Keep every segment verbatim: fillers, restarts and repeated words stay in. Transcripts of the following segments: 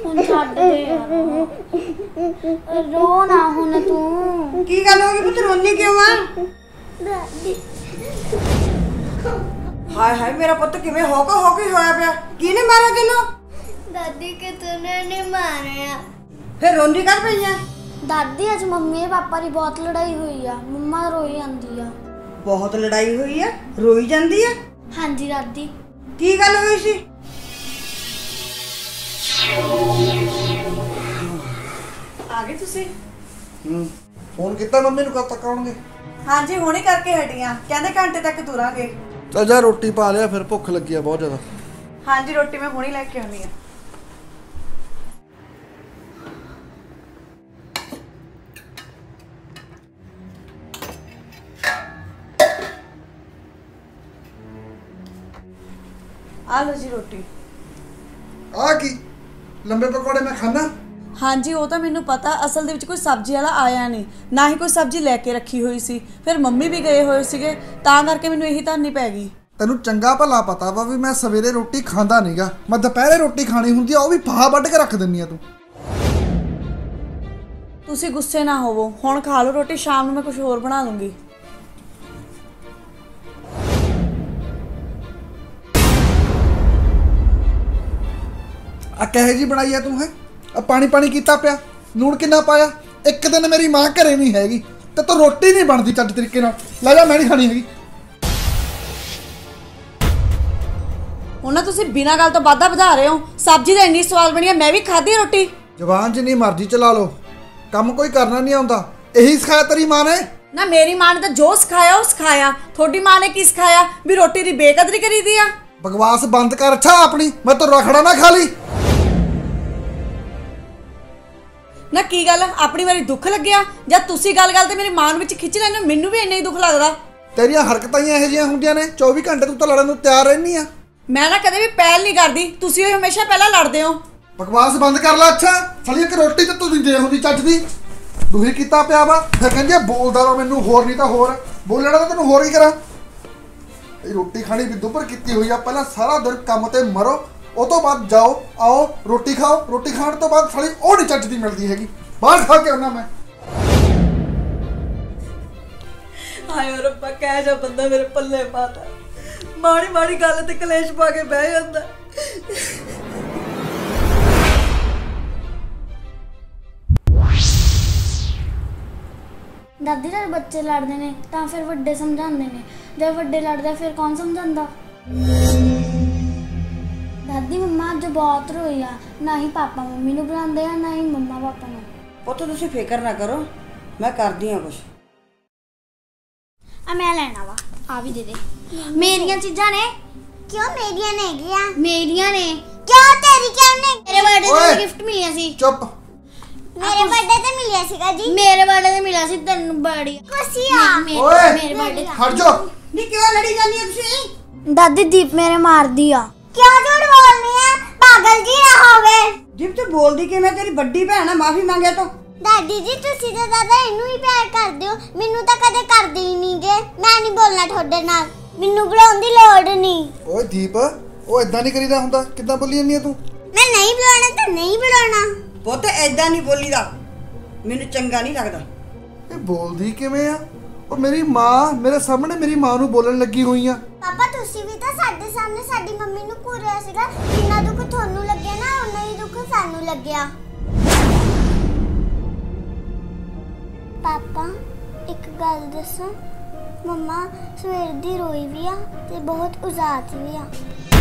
ਹੁਣ ਛੱਡ ਦੇ ਯਾਰ रो ना ਹੁਣ ਤੂੰ ਕੀ ਗੱਲ ਹੋ ਗਈ ਪੁੱਤ ਰੋਣੀ ਕਿਉਂ ਆ ਦਾਦੀ हाय हाय मेरा पुत किवें होके होके होया पिया किने मारा तेनू दादी कितने ने मारा फिर रोंदी कर पई है दादी आज मम्मी पापा की बहुत लड़ाई हुई है मम्मा रोई आंदी है बहुत लड़ाई हुई है रोई जांदी है हाँ जी दादी की गल हुई सी आ गए तुसी हम्म फोन कितना मम्मी नु कब तक आउणगे हाँ जी हुणे करके हटियां कहंदे घंटे तक तुरांगे चल जा रोटी पा लिया फिर भुख लगी है बहुत ज्यादा हाँ जी रोटी मैं हुणे लेके आनी है आ लो जी रोटी आ की लंबे पकौड़े मैं खाना हाँ जी वो तो मैनू पता असल दे विच कोई सब्जी वाला आया नहीं ना ही कोई सब्जी लैके रखी हुई सी फिर मम्मी भी गए हुए सीगे तां करके मैनू यही धरनी पै गई तेनू चंगा भला पता वा भी मैं सवेरे रोटी खांदा नहींगा मैं दोपहरे रोटी खानी हुंदी आ ओ भी फाह वड्ड के रख दिंदी आ तू तुसी गुस्से ना होवो हुण खा लो रोटी शाम नूं मैं कुछ होर बना लूंगी आ कहे जी बनाई है तू है अब पानी पानी कीता पिया लूण किन्ना पाया एक दिन मेरी मां घरे नहीं हैगी ते तो रोटी नहीं बनदी चज तरीके नाल ले जा मैं नहीं खानी हैगी हुण तुसी बिना गल तो वाधा वधा रहे हो सब्जी तो इन्नी स्वाद बनी है मैं भी खाधी रोटी जवान जिन्नी मर्जी चला लो काम कोई करना नहीं आउंदा यही सिखाया तेरी मां ने ना मेरी मां ने तो जो सिखाया वो सिखाया थोड़ी मां ने की सिखाया भी रोटी दी बेकदरी करी दी आ बकवास बंद कर अच्छा अपनी मैं तो रखड़ा ना खा ली ना की गल अपनी वारी दुख लग्या जब तुसी गल गल ते मेरी मां विच खिच लैंदे मैनू भी इन्ना ही दुख लगदा तेरियां हरकतां ही इहो जिहियां हुंदियां ने चौबीस घंटे तू तो लड़न नूं तैयार रहनी आ मैं ना कदे भी पहल नहीं करदी तुसी हमेशा पहला लड़दे हो बकवास बंद कर ला अच्छा साली एक रोटी ते तू दिंदे हुंदी ਚੱਜ ਦੀ दुखी कीता पिया वा फिर कहंदी बोलदा रहो मैनू होर नहीं तां होर बोलना तां तैनूं होर ही करा ਇਹ रोटी खानी भी दुपर कीती हुई आ पहला सारा दिन काम ते मरो ਉਹ ਤੋਂ ਬਾਅਦ जाओ आओ रोटी खाओ रोटी खाने तो बाद साली ਉਹ नहीं ਚੱਜ ਦੀ मिलदी हैगी बाहर खा के आना मैं हाय रब्बा कह जा बंदा मेरे पल्ले पाता माड़ी माड़ी गल ते कलेश पा के बह जांदा दादी जब बच्चे लड़ते हैं तो फिर वड्डे समझाते हैं जब वड्डे लड़ते फिर कौन समझाता दादी मम्मा अज बहुत रोई आ ना ही पापा मम्मी नूं बुलांदे आ ना ही मम्मा पापा नूं पुत्त तुसीं फिकर ना करो मैं करदी हां कुछ आ मैं लेना वा आ भी दे दे मेरियां चीज़ां ने क्यों मेरियां ने गया मेरियां ने क्यों तेरी क्यों ने मेरे बर्थडे ते गिफ्ट मिलिया सी चुप मेरे बर्थडे ते मिलिया सीगा जी मेरे बर्थडे ते मिला सी तन्नू बड़ी खुशी आ ओए मेरे बर्थडे हट जा नी क्यों लड़ी जानी है तुसीं दादी दीप मेरे मार दिया क्या झूठ बोलनी है पागल जी ना होवे जिब तू बोलदी कि मैं तेरी बड़ी भैन है माफी मांगे तो दादी जी तुसी तो दादा इनू ही प्यार करदे हो मेनू तो कदे करदे ही नहीं जे मैं नहीं बोलना थोड़े नाल मेनू बुलाउण दी लोड़ नहीं ओए दीप ओ इदां नहीं करीदा हुंदा किदां बोली जानी है तू मैं नहीं बुलाना तो नहीं बुलाना पुत्त ऐदां नहीं बोलीदा मैनू चंगा नहीं लगदा ਇਹ ਬੋਲਦੀ ਕਿਵੇਂ ਆ ਉਹ ਮੇਰੀ ਮਾਂ ਮੇਰੇ ਸਾਹਮਣੇ ਮੇਰੀ ਮਾਂ ਨੂੰ ਬੋਲਣ ਲੱਗੀ ਹੋਈ ਆ पापा तुसी भी तो साडे सामने साडी मम्मी नू घूरिया सीगा जिन्ना दुख थोनू लग्या ना उन्ना ही दुख सानू लग्या पापा एक गल दसो मम्मा सवेर दी रोई भी आ ते बहुत उदास भी आ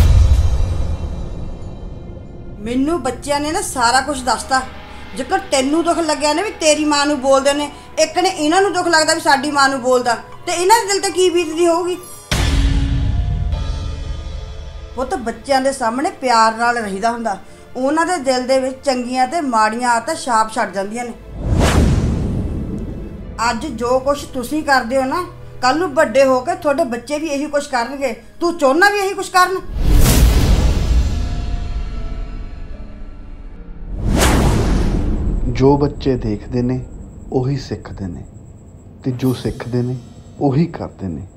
मैनू बच्चों ने ना सारा कुछ दसता जेकर तेनू दुख लग्या ने भी तेरी मां नू बोलदे ने एक ने इन्हां नू दुख लगदा भी साडी मां नू बोलदा ते इन्हां दे दिल ते की बीतदी होऊगी वो तो बच्चों के सामने प्यार नाल रहीदा हुंदा उन्हां दे दिल दे विच चंगियां ते माड़ियां आदतां छाप छड्ड जांदियां ने अज जो कुछ तुसीं करदे हो ना कल नूं वड्डे हो के तुहाडे बच्चे भी यही कुछ करनगे तू चाहुंदा भी यही कुछ करन जो बच्चे देखते ने उही सिखते ने ते जो सिखते ने उही करते ने।